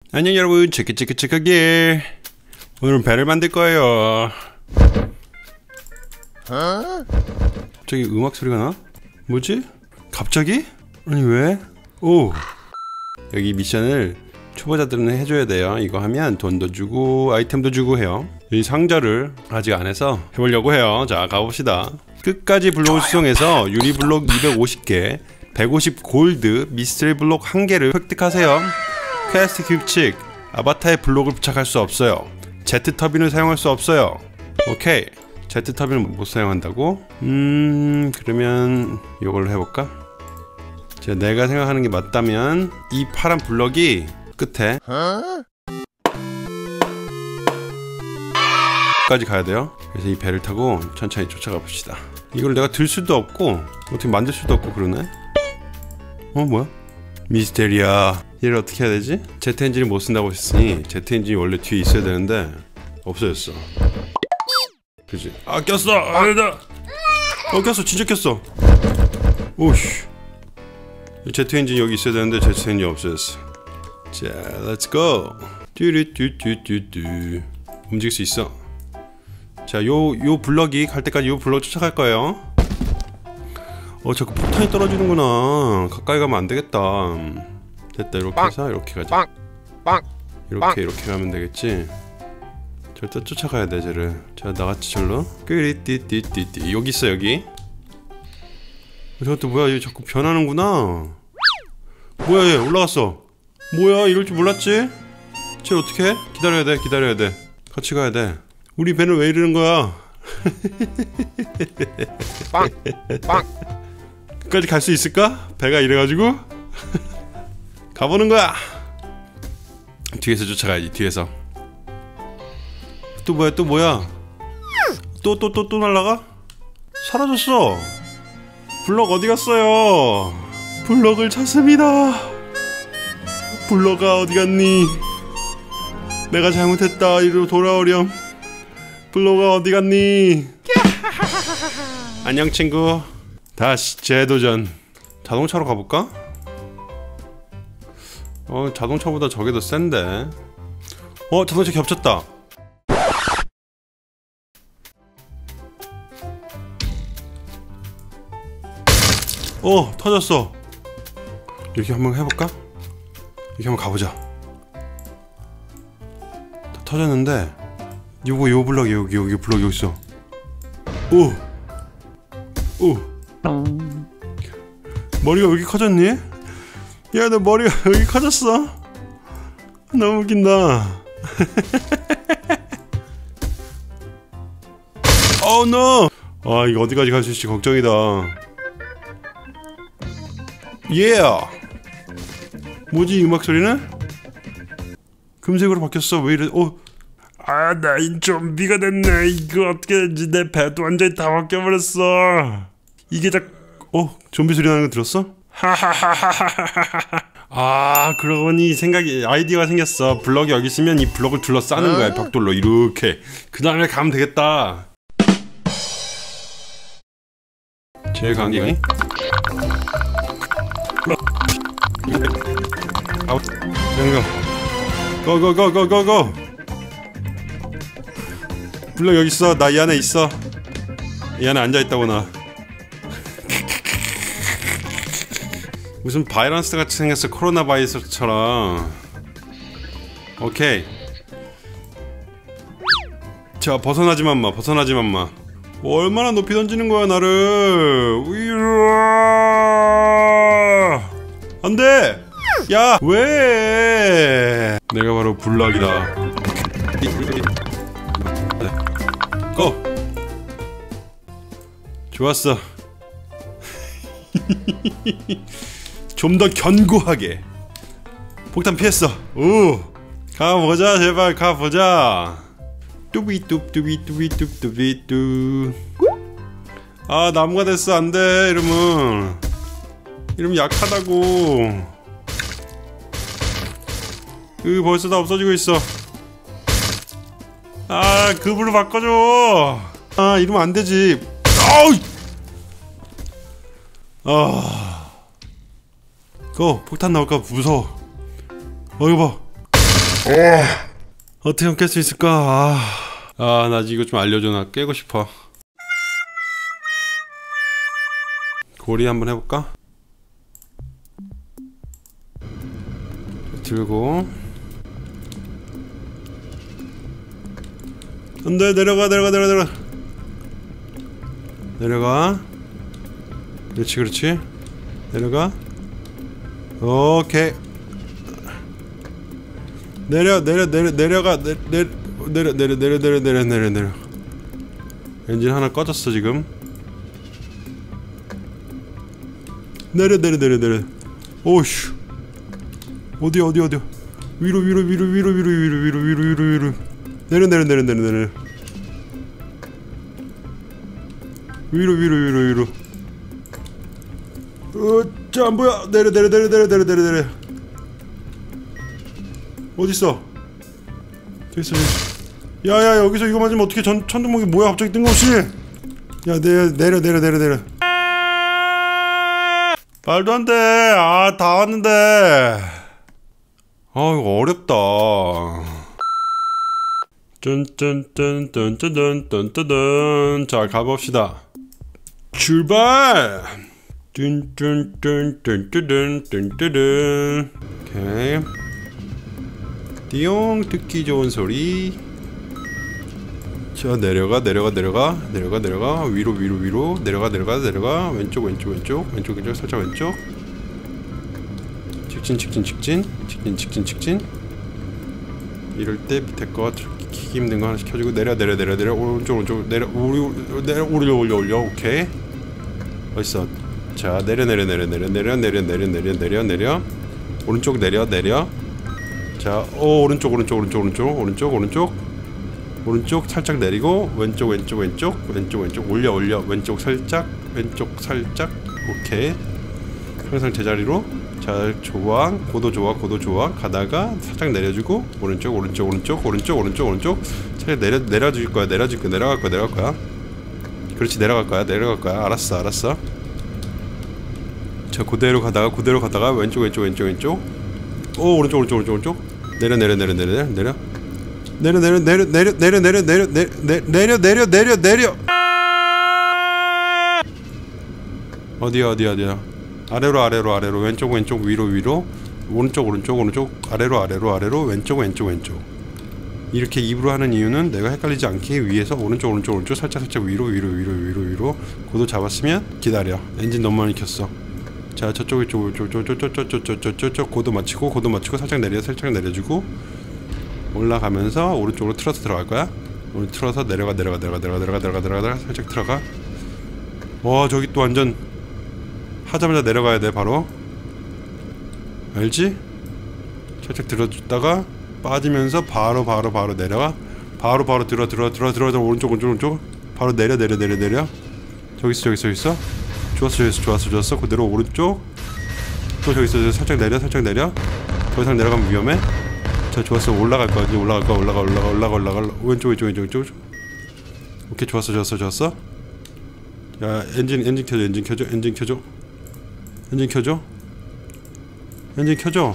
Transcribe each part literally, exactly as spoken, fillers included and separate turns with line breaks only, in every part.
안녕 여러분, 치키치키치키기. 오늘은 배를 만들 거예요. 어? 갑자기 음악 소리가 나? 뭐지? 갑자기? 아니 왜? 오! 여기 미션을 초보자들은 해줘야 돼요. 이거 하면 돈도 주고 아이템도 주고 해요. 이 상자를 아직 안 해서 해보려고 해요. 자, 가봅시다. 끝까지 블록을 수송해서 유리 블록 이백오십 개, 백오십 골드, 미스터리 블록 한 개를 획득하세요. 퀘스트 규칙: 아바타의 블록을 부착할 수 없어요. 제트 터빈을 사용할 수 없어요. 오케이. 제트 터빈을 못 사용한다고? 음... 그러면 이걸로 해볼까? 자, 내가 생각하는 게 맞다면 이 파란 블럭이 끝에 까지 가야 돼요. 그래서 이 배를 타고 천천히 쫓아가 봅시다. 이걸 내가 들 수도 없고 어떻게 만들 수도 없고 그러네? 어 뭐야? 미스테리아. 얘를 어떻게 해야 되지? 제트 엔진을 못 쓴다고 했으니 제트 엔진이 원래 뒤에 있어야 되는데 없어졌어. 그치? 아 꼈어! 아니다! 어 꼈어! 진짜 꼈어! 오씨. 제트 엔진이 여기 있어야 되는데 제트 엔진이 없어졌어. 자, 렛츠고! 뚜루뚜뚜뚜뚜. 움직일 수 있어. 자, 요, 요 블럭이 갈 때까지 요 블럭 쫓아갈 거예요. 어, 자꾸 폭탄이 떨어지는구나. 가까이 가면 안 되겠다. 됐다, 이렇게 해서 이렇게 가자. 이렇게, 이렇게 가면 되겠지. 절대 쫓아가야 돼, 쟤를. 자, 나같이 절로. 끄리띠띠띠띠. 여기 있어, 여기. 저것도 뭐야, 얘 자꾸 변하는구나. 뭐야, 얘 올라갔어. 뭐야, 이럴 줄 몰랐지? 쟤 어떻게 해? 기다려야 돼, 기다려야 돼. 같이 가야 돼. 우리 배는 왜 이러는 거야? 빵! 빵! 끝까지 갈 수 있을까? 배가 이래가지고? 가보는 거야! 뒤에서 쫓아가야지, 뒤에서. 또 뭐야, 또 뭐야? 또, 또, 또, 또 날라가? 사라졌어! 블럭 어디 갔어요? 블럭을 찾습니다! 블럭아 어디 갔니? 내가 잘못했다, 이리로 돌아오렴. 블록아 어디 갔니? 안녕 친구. 다시 재도전. 자동차로 가볼까? 어 자동차보다 저게 더 센데. 어 자동차 겹쳤다. 어 터졌어. 이렇게 한번 해볼까? 이렇게 한번 가보자. 다 터졌는데 요거 요 블럭 여기 여기 블럭 여기 있어. 오! 오! 머리가 왜 이렇게 커졌니? 야, 너 머리가 왜 이렇게 커졌어? 너무 웃긴다. 오 노! 아 이거 어디까지 갈 수 있을지 걱정이다. 예! Yeah. 뭐지 이 음악 소리는? 금색으로 바뀌었어. 왜 이래? 어? 아, 나 이 좀비가 됐네. 이거 어떻게 된지 내 배도 완전히 다 바뀌어버렸어. 이게 다... 어? 좀비 소리 나는 거 들었어? 하하하하하하하. 아, 그러고 보니 생각이... 아이디어가 생겼어. 블럭이 여기 있으면 이 블럭을 둘러싸는 거야. 벽돌로 이렇게. 그 다음에 가면 되겠다. 제일 강경이? 아웃. 생각. 고고고고고고. 블럭 여기 있어. 나 이 안에 있어. 이 안에 앉아있다고 나. 무슨 바이러스 같이 생겼어. 코로나 바이러스처럼. 오케이. 자 벗어나지만 마. 벗어나지만 마. 뭐 얼마나 높이 던지는 거야 나를. 안돼. 야 왜? 내가 바로 블럭이다. 고! 좋았어. 좀 더 견고하게. 폭탄 피했어. 오! 가보자 제발 가보자. 뚜비뚜뚜비뚜비뚜뚜비뚜. 아 나무가 됐어. 안돼 이러면 이러면 약하다고. 으 벌써 다 없어지고 있어. 아 급으로 바꿔줘. 아 이러면 안되지. 아우. 아 고 폭탄 나올까 무서워. 어 이거 봐. 어떻게 깰 수 있을까? 아, 나 이거 좀 알려줘. 나 깨고 싶어. 고리 한번 해볼까? 들고. 안돼, 내려가 내려가 내려가 내려가 내려가. 그렇지 그렇지. 내려가. 오케이. 내려 내려 내려 내려가. 내, 내, 내려 내려 내려 내려 내려 내려 내려. 엔진 하나 꺼졌어 지금. 내려 내려 내려 내려. 오우씨. 어디 어디 어디. 위로 위로 위로 위로 위로 위로 위로 위로 위로 위로. 내려 내려 내려 내려 내려. 위로 위로 위로 위로. 어짜 안 보여. 내려 내려 내려 내려 내려 내려 내려. 어딨어? 저기 있어. 야야, 여기서 이거 맞으면 어떻게 전 천둥번개 뭐야 갑자기 뜬금없이. 야, 내려 내려 내려 내려 내려. 말도 안 돼. 아, 다 왔는데. 아, 이거 어렵다. 짠짠짠짠짠짠짠짠. 자, 가봅시다. 출발. 뚠뚠뚠뚠뚠뚠뚠뚠. 오케이. 띠용, 듣기 좋은 소리. 자, 내려가 내려가 내려가 내려가 내려가. 위로 위로 위로. 내려가 내려가 내려가. 왼쪽 왼쪽 왼쪽 왼쪽 왼쪽 살짝 왼쪽. 직진 직진 직진 직진 직진 직진. 이럴 때 밑에 거 키기 힘든 거 하나씩 켜주고. 내려 내려 내려 내려. 오른쪽 오른쪽 내려. 오리 내려. 올려 올려 올려. 오케이. 어딨어? 자, 내려 내려 내려 내려 내려 내려 내려 내려 내려 내려. 오른쪽 내려 내려. 자, 오, 오른쪽 오른쪽 오른쪽 오른쪽 오른쪽 오른쪽 오른쪽 살짝 내리고. 왼쪽 왼쪽 왼쪽 왼쪽 왼쪽 올려 올려. 왼쪽 살짝 왼쪽 살짝. 오케이. 항상 제자리로. 자, 좋아. 고도 좋아 고도 좋아. 가다가 살짝 내려주고. 오른쪽 오른쪽 오른쪽 오른쪽 오른쪽 오른쪽. 살짝 내려 내려줄 거야. 내려줄 거야. 내려갈 거야. 내려갈 거야. 그렇지. 내려갈 거야. 내려갈 거야. 알았어 알았어. 자, 그대로 가다가 그대로 가다가 왼쪽 왼쪽 왼쪽 왼쪽. 오, 오른쪽 오른쪽 오른쪽 오른쪽. 내려 내려 내려 내려 내려 내려 내려 내려 내려 내려 내려 내려 내려 내려 내려 내려. 어디야 어디야 어디야. 아래로 아래로 아래로. 왼쪽 왼쪽 위로 위로. 오른쪽 오른쪽 오른쪽. 아래로 아래로 아래로. 왼쪽 왼쪽 왼쪽. 이렇게 입으로 하는 이유는 내가 헷갈리지 않게 위에서 오른쪽 오른쪽 오른쪽 살짝 살짝 위로 위로 위로 위로 위로. 고도 잡았으면 기다려. 엔진 너무 많이 켰어. 자, 저쪽 이쪽 이쪽 저저저저저저저저. 고도 맞추고 고도 맞추고 살짝 내려 살짝 내려주고. 올라가면서 오른쪽으로 틀어서 들어갈 거야. 오늘 틀어서 내려가 내려가 내려가 내려가 내려가 내려가 내려가 살짝 들어가. 와, 저기 또 완전 하자마자 내려가야 돼 바로. 알지? 살짝 들어줬다가 빠지면서 바로 바로 바로 내려가. 바로 바로 들어 들어 들어 들어 들어. 오른쪽 오른쪽 오른쪽. 바로 내려 내려 내려 내려. 저기 있어 저기 있어 저기 있어. 좋았어 좋았어 좋았어 좋았어. 그대로 오른쪽. 또 저기 있어. 살짝 내려 살짝 내려. 더 이상 내려가면 위험해. 자, 좋았어. 올라갈 거야. 이제 올라갈 거야. 올라가 올라가 올라가 올라가. 왼쪽 왼쪽 왼쪽 왼쪽. 오케이. 좋았어 좋았어 좋았어. 야, 엔진 엔진 켜줘. 엔진 켜줘. 엔진 켜줘. 엔진 켜줘. 엔진 켜줘.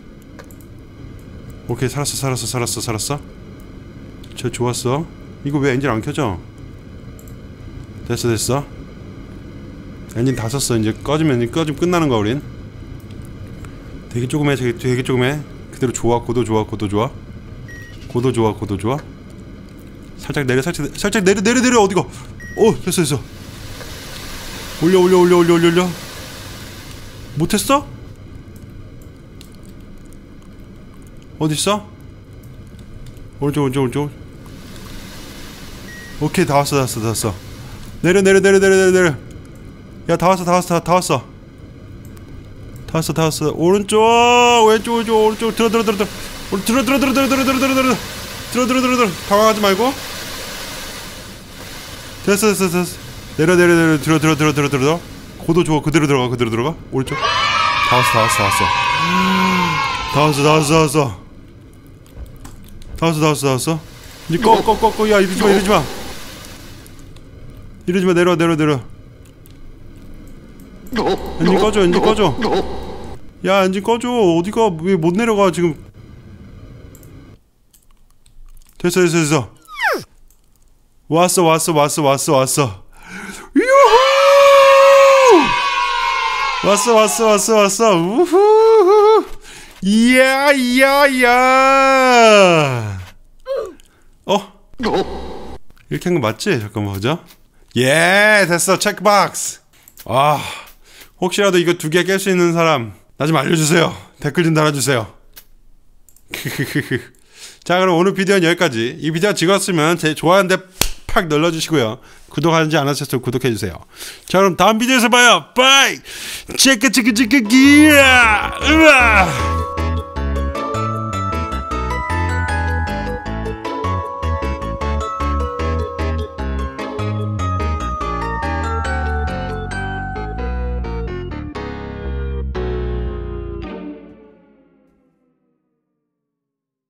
오케이. 살았어 살았어 살았어 살았어. 저 좋았어. 이거 왜 엔진 안 켜져? 됐어 됐어. 엔진 다 썼어. 이제 꺼지면 꺼지면 끝나는 거야 우린. 되게 조금 해. 되게, 되게 조금 해. 그대로 좋아. 고도 좋아 고도 좋아 고도 좋아 고도 좋아. 살짝 내려 살짝 살짝 내려 내려 내려. 어디가? 오, 됐어 됐어. 올려 올려 올려 올려 올려 올려. 못했어? 어딨어? 오른쪽 오른쪽 오른쪽. 오케이. 다 왔어 다 왔어 다 왔어. 내려 내려 내려 내려 내려 내려. 야, 다 왔어 다 왔어 다 왔어 다 왔어 다 왔어. 오른쪽 왼쪽 왼쪽 오른쪽. 들어 들어 들어 들어 들어 들어 들어 들어 들어 들어 들어 들어 들어 들어 들어 들어. 당황하지 말고. 됐어 됐어 됐어. 내려 내려 내려. 들어 들어 들어 들어 들어. 고도 좋아. 그대로 들어가 그대로 들어가. 오른쪽. 다 왔어 다 왔어 다 왔어 다 왔어 다 왔어 다 왔어 다 왔어 다 왔어 다 왔어. 이제 꺼 꺼 꺼 꺼. 야, 이러지 마 이러지 마 이러지 마. 내려 내려 내려. 엔진 꺼줘 엔진 꺼줘. 야, 엔진 꺼줘. 어디가 왜 못 내려가 지금. 됐어 됐어 됐어. 왔어 왔어 왔어 왔어 왔어. 유후! 왔어 왔어 왔어 왔어. 우후! 이야 이야 이야. 어? 이렇게 한 거 맞지? 잠깐만 보자. 예, 됐어. 체크박스. 아, 혹시라도 이거 두 개 깰 수 있는 사람 나 좀 알려주세요. 댓글 좀 달아주세요. 자, 그럼 오늘 비디오는 여기까지. 이 비디오가 즐거웠으면 제 좋아요한 데 팍 눌러주시고요. 구독하지 않으셨으면 구독해주세요. 자, 그럼 다음 비디오에서 봐요. 빠이! 체크 체크 체크 기야! 으아!